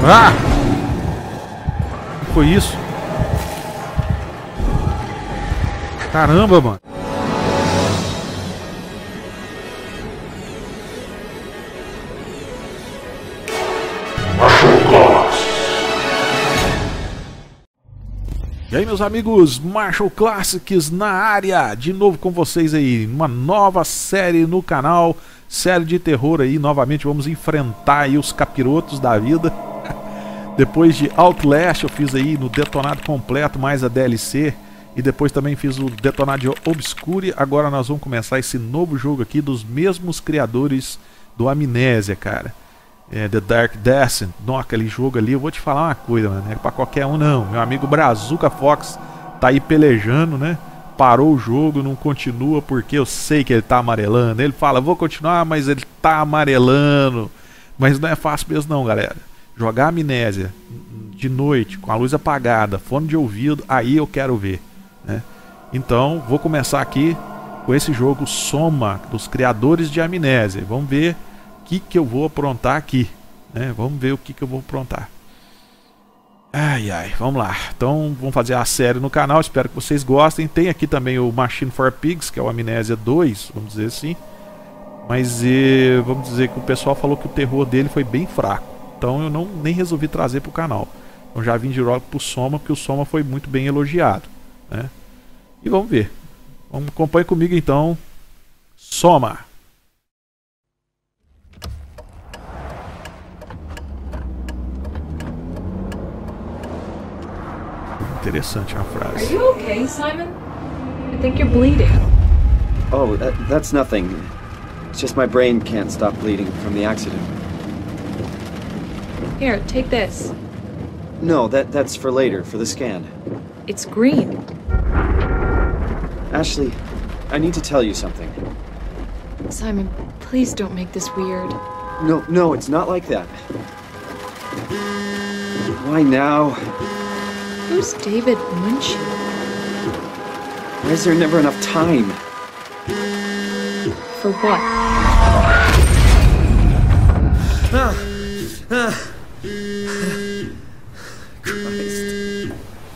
Ah! O que foi isso? Caramba, mano. E aí, meus amigos, Marshall Classics na área, de novo com vocês aí, uma nova série no canal, série de terror aí, novamente vamos enfrentar aí os capirotos da vida. Depois de Outlast eu fiz aí no Detonado completo, mais a DLC, e depois também fiz o Detonado Obscure. Agora nós vamos começar esse novo jogo aqui dos mesmos criadores do Amnésia, cara. The Dark Descent, aquele jogo ali, eu vou te falar uma coisa, mano, não é pra qualquer um não. Meu amigo Brazuca Fox tá aí pelejando, né? Parou o jogo, não continua porque eu sei que ele tá amarelando. Ele fala, vou continuar, mas ele tá amarelando. Mas não é fácil mesmo não, galera. Jogar Amnésia de noite, com a luz apagada, fone de ouvido, aí eu quero ver, né? Então, vou começar aqui com esse jogo Soma, dos criadores de Amnésia. Vamos ver que eu vou aprontar aqui, né? Vamos ver o que eu vou aprontar. Ai, ai, vamos lá. Então, vamos fazer a série no canal, espero que vocês gostem. Tem aqui também o Machine for Pigs, que é o Amnésia 2, vamos dizer assim. Mas vamos dizer que o pessoal falou que o terror dele foi bem fraco. Então, eu nem resolvi trazer para o canal. Então, já vim de logo pro Soma, porque o Soma foi muito bem elogiado, né? E vamos ver. Acompanhe comigo então. Soma. Interessante a frase. Are you okay, Simon? I think you're bleeding. Oh, that's nothing. It's just my brain can't stop bleeding from the accident. Here, take this. No, that's for later, for the scan. It's green. Ashley, I need to tell you something. Simon, please don't make this weird. No, it's not like that. Why now? Who's David Munchie? Why is there never enough time? For what? Christ.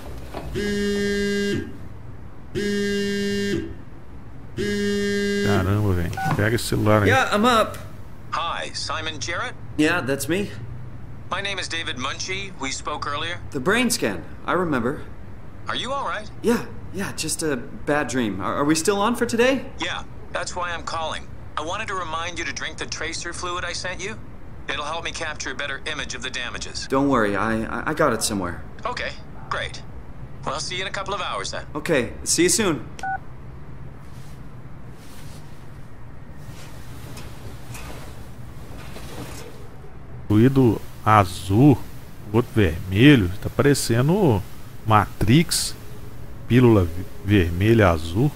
Caramba, velho. Pega esse celular aí. Yeah, I'm up. Hi, Simon Jarrett? Yeah, that's me. My name is David Munchie. We spoke earlier. The brain scan, I remember. Are you all right? Yeah, just a bad dream. Are we still on for today? Yeah, that's why I'm calling. I wanted to remind you to drink the tracer fluid I sent you. It'll help me capture a better image of the damages. Don't worry, I got it somewhere. Okay, great. Well, I'll see you in a couple of hours then. Okay, see you soon. Fluido azul, outro vermelho, tá parecendo Matrix, pílula vermelha azul.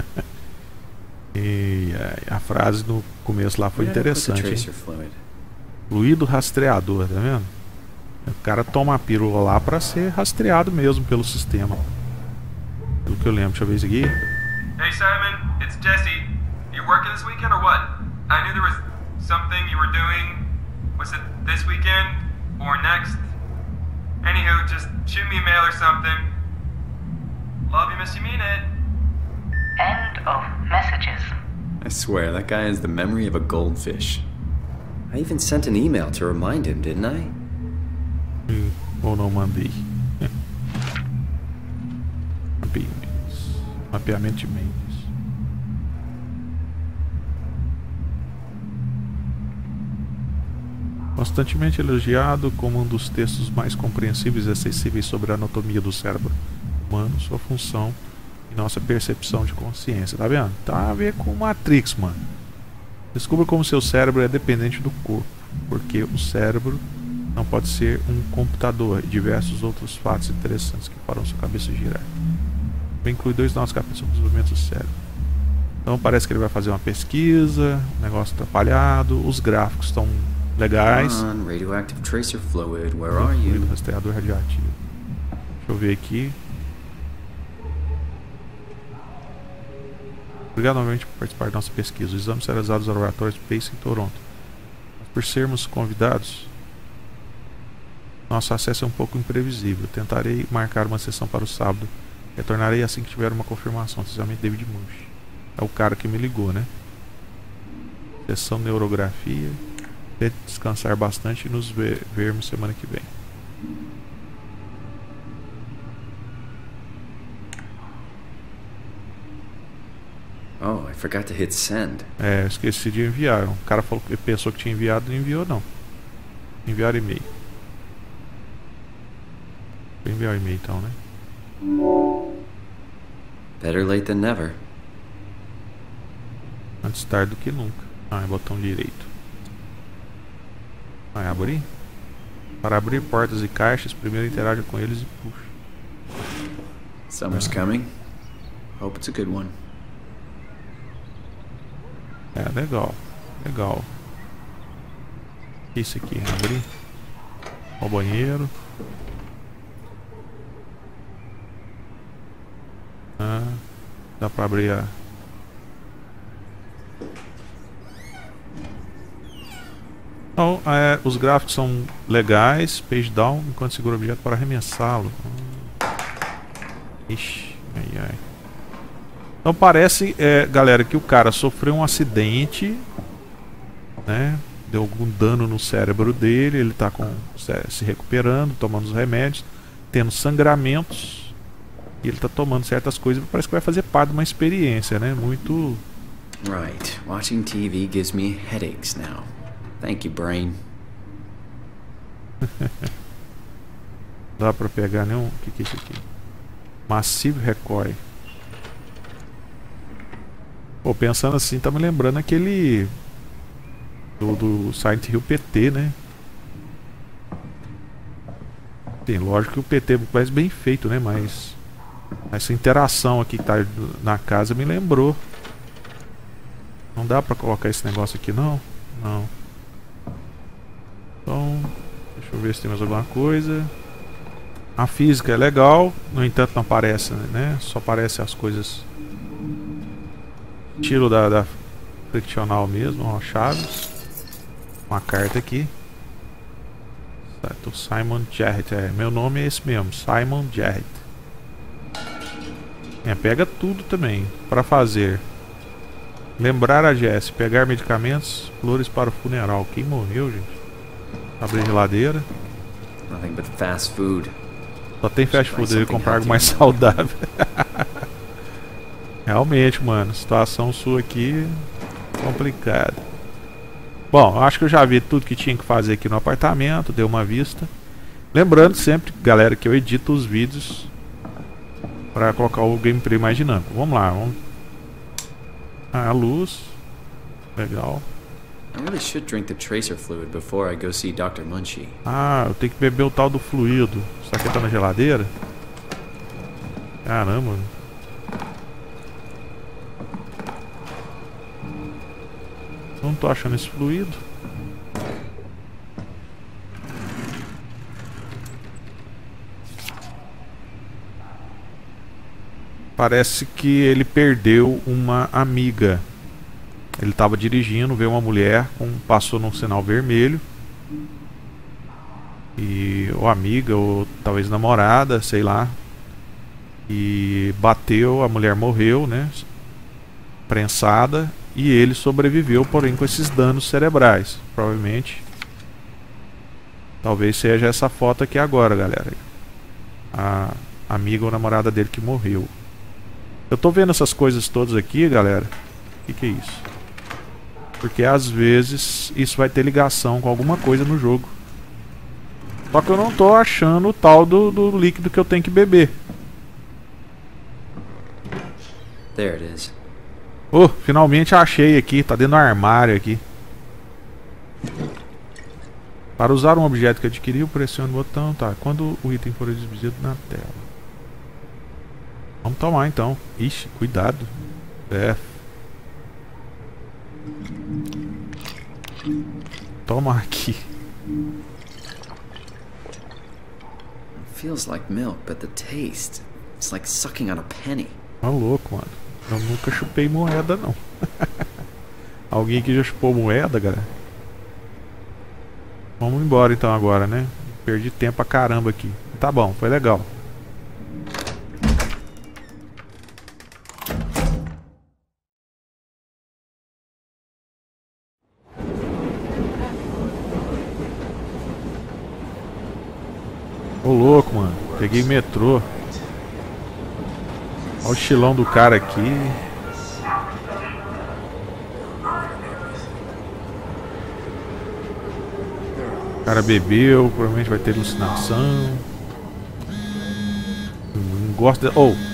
E a frase no começo lá foi interessante, hein? Fluido rastreador, tá vendo? O cara toma a pílula lá pra ser rastreado mesmo pelo sistema. Pelo que eu lembro, deixa eu ver isso aqui. Hey Simon, it's Jesse. You working this weekend or what? I knew there was something you were doing. Was it this weekend or next? Anywho, just shoot me a mail or something. Love you, miss you, mean it. End of messages. I swear, that guy has the memory of a goldfish. I even sent an email to remind him, didn't I? Ou não mandei. Mapeamento de mentes. Constantemente elogiado como um dos textos mais compreensíveis e acessíveis sobre a anatomia do cérebro humano, sua função e nossa percepção de consciência. Tá vendo? Tá a ver com Matrix, mano. Descubra como seu cérebro é dependente do corpo, porque o cérebro não pode ser um computador e diversos outros fatos interessantes que farão sua cabeça girar. Também inclui 2 novos capítulos sobre o desenvolvimento do cérebro. Então parece que ele vai fazer uma pesquisa, um negócio atrapalhado, os gráficos estão legais. Radioactive tracer fluid, where are you? Rastreador radioativo. Deixa eu ver aqui. Obrigado novamente por participar da nossa pesquisa. O exame será usado nos laboratórios Pace em Toronto. Mas por sermos convidados, Nosso acesso é um pouco imprevisível. Tentarei marcar uma sessão para o sábado. Retornarei assim que tiver uma confirmação. Precisamente David Munch. É o cara que me ligou, né? Sessão neurografia. Tente descansar bastante e nos vermos semana que vem. Oh, I forgot to hit send. É, eu esqueci de enviar. O cara falou que pensou que tinha enviado e não enviou, não. Enviar e-mail. Vou enviar o e-mail então, né? Better late than never. Antes tarde do que nunca. Ah, é botão direito. Vai abrir? Para abrir portas e caixas, primeiro interaja com eles e puxa. Summer's coming. Hope it's a good one. É, legal. Legal. Isso aqui, abrir. Ó o banheiro. Ah, dá pra abrir a... Então, os gráficos são legais. Page down enquanto segura o objeto para arremessá-lo. Ixi, ai ai. Então parece, galera, que o cara sofreu um acidente, né? Deu algum dano no cérebro dele. Ele tá se recuperando, tomando os remédios, tendo sangramentos. E ele tá tomando certas coisas. Parece que vai fazer parte de uma experiência, né? Muito... Right. Watching TV gives me headaches now. Thank you, brain. Dá pra pegar nenhum... O que é isso aqui? Massive Recoil. Pô, pensando assim, tá me lembrando aquele... Do Silent Hill PT, né? Tem, lógico que o PT é mais bem feito, né? Mas... essa interação aqui que tá na casa me lembrou. Não dá pra colocar esse negócio aqui, não? Não. Então, deixa eu ver se tem mais alguma coisa. A física é legal, no entanto não aparece, né? Só aparece as coisas estilo da friccional mesmo, ó, chaves. Uma carta aqui. Certo, Simon Jarrett, meu nome é esse mesmo, Simon Jarrett. Pega tudo também para fazer. Lembrar a Jess, pegar medicamentos, flores para o funeral. Quem morreu, gente? Abrir a geladeira. Nothing but fast food. Só tem fast food, eu ia comprar algo mais saudável. Realmente, mano, situação sua aqui complicada. Bom, acho que eu já vi tudo que tinha que fazer aqui no apartamento, dei uma vista. Lembrando sempre, galera, que eu edito os vídeos para colocar o gameplay mais dinâmico. Vamos lá, vamos. Ah, a luz. Legal. I really should drink the tracer fluid before I go see Dr. Munchie. Ah, eu tenho que beber o tal do fluido. Será que tá na geladeira? Caramba. Não tô achando esse fluido. Parece que ele perdeu uma amiga. Ele estava dirigindo, veio uma mulher, passou num sinal vermelho. E ou amiga, ou talvez namorada, sei lá. E bateu, a mulher morreu, né? Prensada. E ele sobreviveu, porém com esses danos cerebrais. Provavelmente. Talvez seja essa foto aqui agora, galera. A amiga ou namorada dele que morreu. Eu tô vendo essas coisas todas aqui, galera. O que é isso? Porque às vezes isso vai ter ligação com alguma coisa no jogo. Só que eu não tô achando o tal do líquido que eu tenho que beber. There it is. Oh, finalmente achei aqui. Tá dentro do armário aqui. Para usar um objeto que adquiriu, pressione o botão. Tá, quando o item for exibido na tela. Vamos tomar então. Ixi, cuidado. Toma aqui. It feels like milk, but the taste, it's like sucking on a penny. Tá louco, mano. Eu nunca chupei moeda, não. Alguém aqui já chupou moeda, galera? Vamos embora então agora, né? Perdi tempo pra caramba aqui. Tá bom, foi legal. Ô louco, mano. Peguei metrô. Olha o estilão do cara aqui. O cara bebeu, provavelmente vai ter alucinação. Não gosto de... Oh!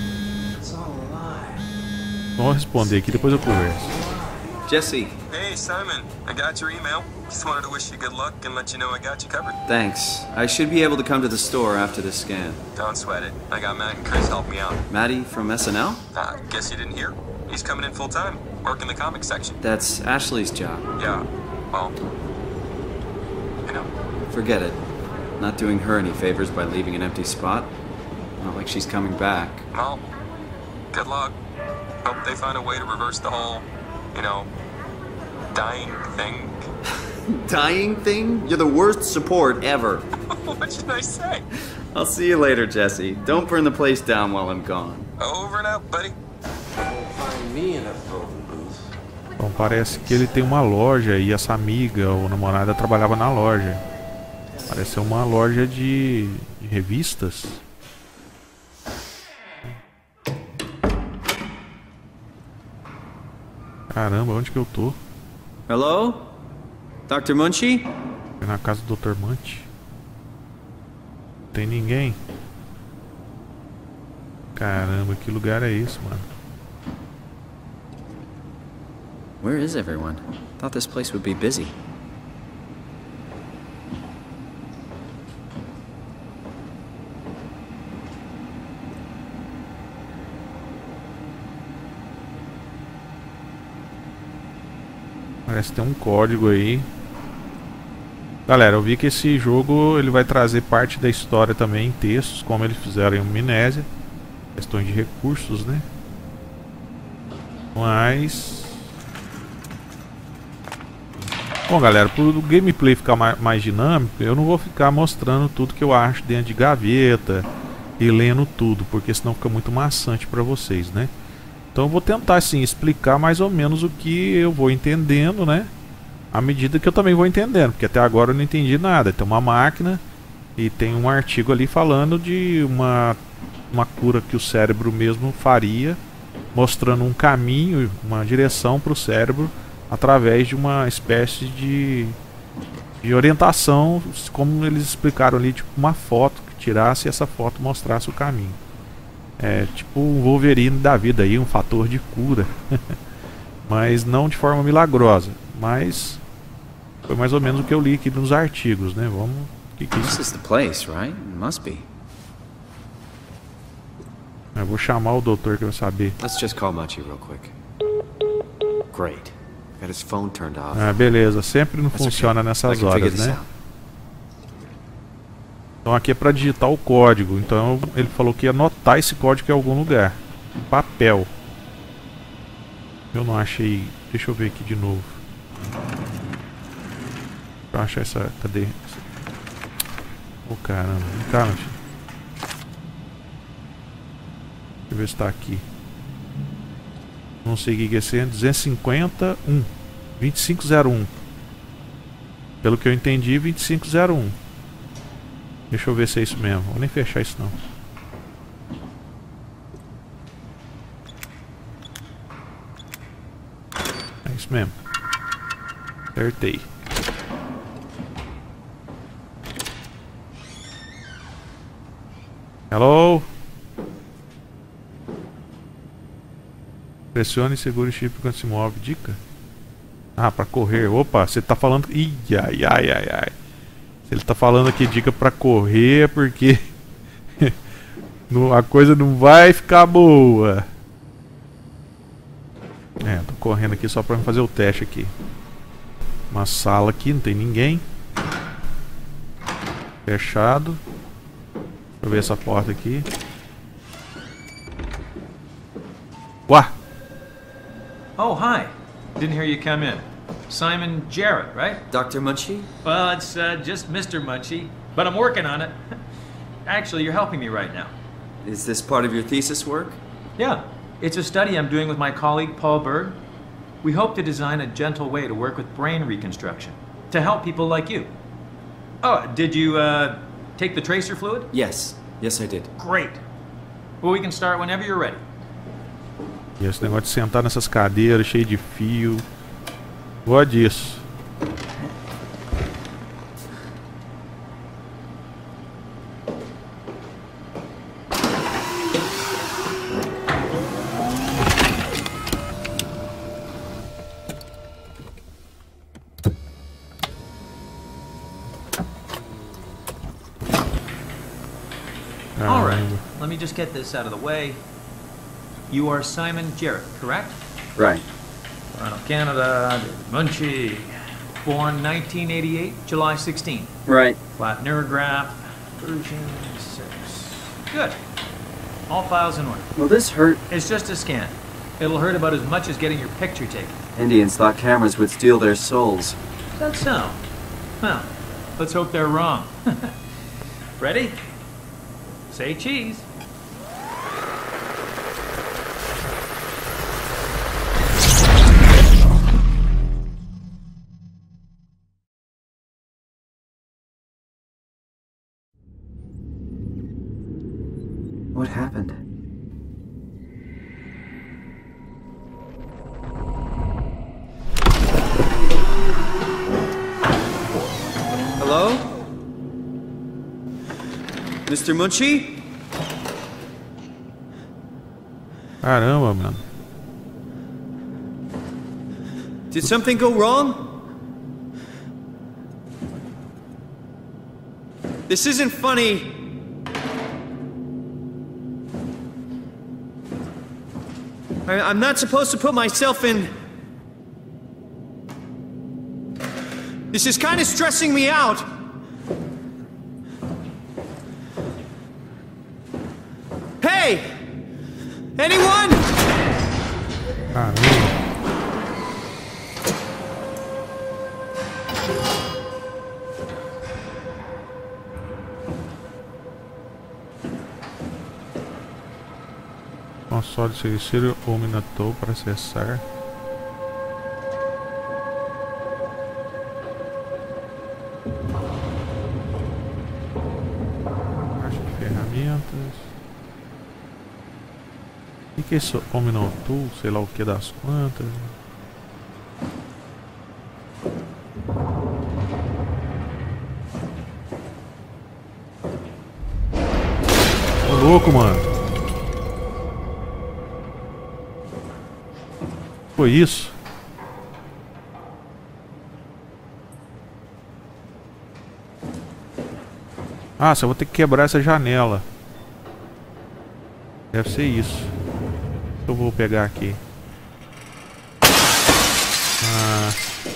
Vamos responder aqui, depois eu converso. Jesse. Hey, Simon. I got your email. Just wanted to wish you good luck and let you know I got you covered. Thanks. I should be able to come to the store after this scan. Don't sweat it. I got Matt and Chris helping me out. Matty from SNL? Guess you didn't hear? He's coming in full time, working the comics section. That's Ashley's job. Yeah, well, you know. Forget it. Not doing her any favors by leaving an empty spot. Not like she's coming back. Well, good luck. Hope they find a way to reverse the whole, you know, dying thing. Dying thing? You're the worst support ever. What should I say? I'll see you later, Jesse. Don't burn the place down while I'm gone. Over and out, buddy. Bom, parece que ele tem uma loja e essa amiga ou namorada trabalhava na loja. Parece ser uma loja de revistas. Caramba, onde que eu tô? Hello? Dr. Munchie? Foi na casa do Dr. Munchie. Não tem ninguém. Caramba, que lugar é esse, mano? Where is everyone? Thought this place would be busy. Parece que tem um código aí. Galera, eu vi que esse jogo ele vai trazer parte da história também em textos, como eles fizeram em Amnésia. Questões de recursos, né? Mas... Bom, galera, para o gameplay ficar mais dinâmico, eu não vou ficar mostrando tudo que eu acho dentro de gaveta e lendo tudo, porque senão fica muito maçante para vocês, né? Então eu vou tentar, assim, explicar mais ou menos o que eu vou entendendo, né? À medida que eu também vou entendendo, porque até agora eu não entendi nada. Tem uma máquina e tem um artigo ali falando de uma cura que o cérebro mesmo faria, mostrando um caminho, uma direção para o cérebro através de uma espécie de orientação, como eles explicaram ali, tipo uma foto que tirasse e essa foto mostrasse o caminho. É tipo um Wolverine da vida aí, um fator de cura. Mas não de forma milagrosa. Mas foi mais ou menos o que eu li aqui nos artigos, né? Vamos... This is the place, right? It must be. Eu vou chamar o doutor que vai saber. Let's just call Munchie real quick. Great. Got his phone turned off. Ah, beleza. Sempre não funciona nessas horas, né? Então aqui é para digitar o código. Então ele falou que ia anotar esse código em algum lugar. Em papel. Eu não achei. Deixa eu ver aqui de novo. Deixa eu achar essa. Cadê? Oh, caramba. Calma, filho. Deixa eu ver se tá aqui. Não sei o que é esse. 251. 2501. Pelo que eu entendi, 2501. Deixa eu ver se é isso mesmo. Vou nem fechar isso não. É isso mesmo. Acertei. Hello? Pressione e segure o chip quando se move. Dica? Ah, pra correr. Opa, você tá falando... Ih, ai, ai, ai, ai. Se ele tá falando aqui dica pra correr é porque... a coisa não vai ficar boa. É, tô correndo aqui só pra fazer o teste aqui. Uma sala aqui, não tem ninguém. Fechado. Deixa eu ver essa porta aqui. Uá! Oh, hi. Didn't hear you come in. Simon Jarrett, right? Dr. Munchie? Well, it's just Mr. Munchie. but I'm working on it. Actually, you're helping me right now. Is this part of your thesis work? Yeah, it's a study I'm doing with my colleague Paul Berg. We hope to design a gentle way to work with brain reconstruction to help people like you. Oh, did you take the tracer fluid? Yes. Yes, I did. Great. Well, we can start whenever you're ready. E esse negócio de sentar nessas cadeiras cheio de fio. Gosto disso. All right, let me just get this out of the way. You are Simon Jarrett, correct? Right. Toronto, Canada, Munchie. Born 1988, July 16. Right. Flat neurograph, version 6. Good. All files in order. Will this hurt? It's just a scan. It'll hurt about as much as getting your picture taken. Indians thought cameras would steal their souls. Is that so? Well, let's hope they're wrong. Ready? Say cheese. What happened? Hello? Mr. Munchie? Caramba, mano. Did something go wrong? This isn't funny. I'm not supposed to put myself in... This is kind of stressing me out. Hey! Anyone? Caramba. Console de serviço ou Minatou para acessar. Caixa de ferramentas. O que é isso? Ominotool, sei lá o que das quantas. Ô louco, mano. Foi isso? Ah, só vou ter que quebrar essa janela. Deve ser isso. Eu vou pegar aqui. Ah.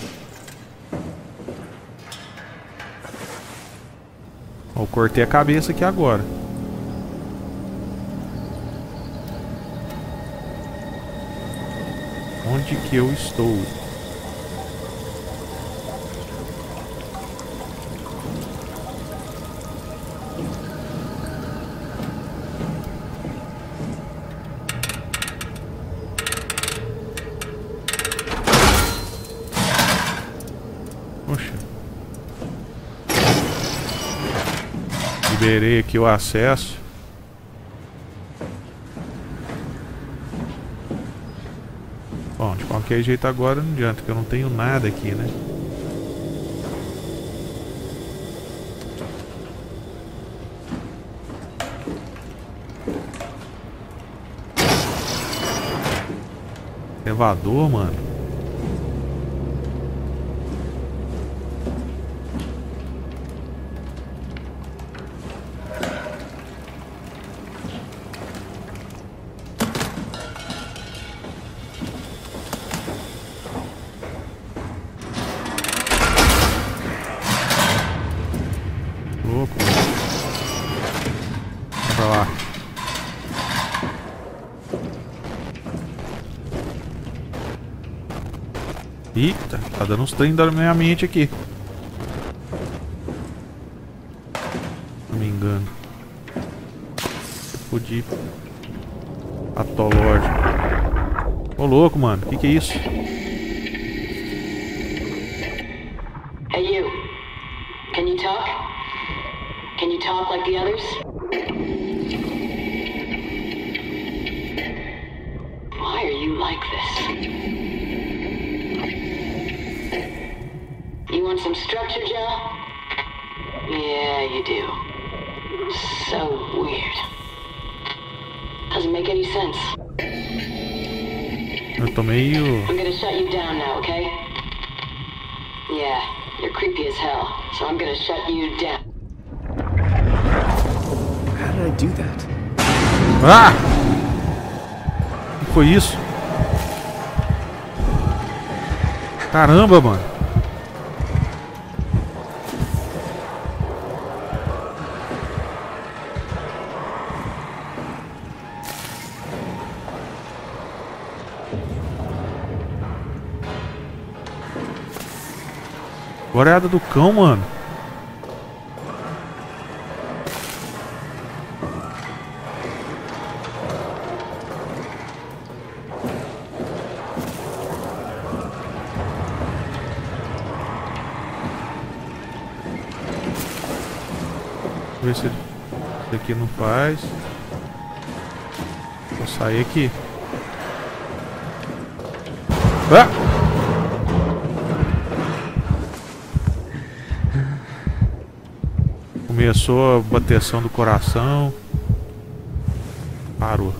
Eu cortei a cabeça aqui agora. Onde que eu estou? Poxa. Liberei aqui o acesso. Bom, de qualquer jeito agora não adianta, porque eu não tenho nada aqui, né? Elevador, mano. Louco. Vai pra lá. Eita, tá dando uns trem da minha mente aqui. fudi. Patológico. Ô louco, mano. Que é isso? Hey you. Can you talk? Can you talk like the others? Why are you like this? You want some structure, Joe? Yeah, you do. So weird. Doesn't make any sense. Eu tô meio... I'm gonna shut you down now, okay? Yeah, you're creepy as hell, so I'm gonna shut you down. How did I do that? Ah! O que foi isso? Caramba, mano. Goleada do cão, mano. Ver se isso aqui não faz. Vou sair aqui. Ah! Começou a bateção do coração. Parou.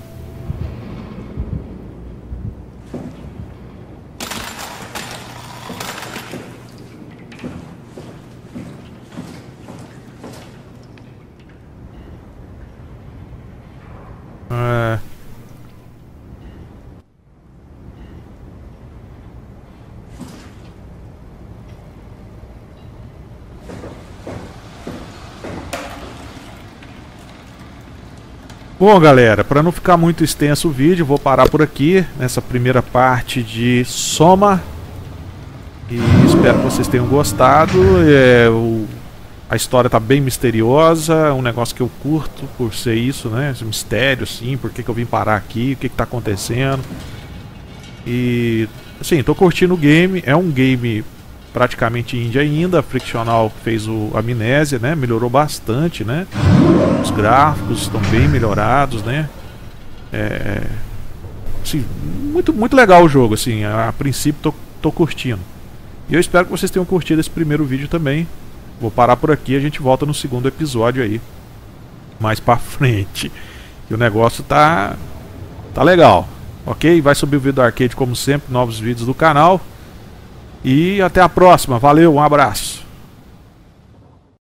Bom, galera, para não ficar muito extenso o vídeo, vou parar por aqui nessa primeira parte de Soma. E espero que vocês tenham gostado. A história tá bem misteriosa, é um negócio que eu curto por ser isso, né? Esse mistério, assim, por que eu vim parar aqui, o que tá acontecendo. E, assim, tô curtindo o game, é um game praticamente indie ainda. A Frictional fez o Amnésia, né? Melhorou bastante, né? Os gráficos estão bem melhorados, né? Assim, muito legal o jogo, assim. A princípio tô curtindo. E eu espero que vocês tenham curtido esse primeiro vídeo também. Vou parar por aqui, a gente volta no segundo episódio aí, mais pra frente. E o negócio tá legal, ok? Vai subir o vídeo do arcade como sempre, novos vídeos do canal. E até a próxima, valeu, um abraço.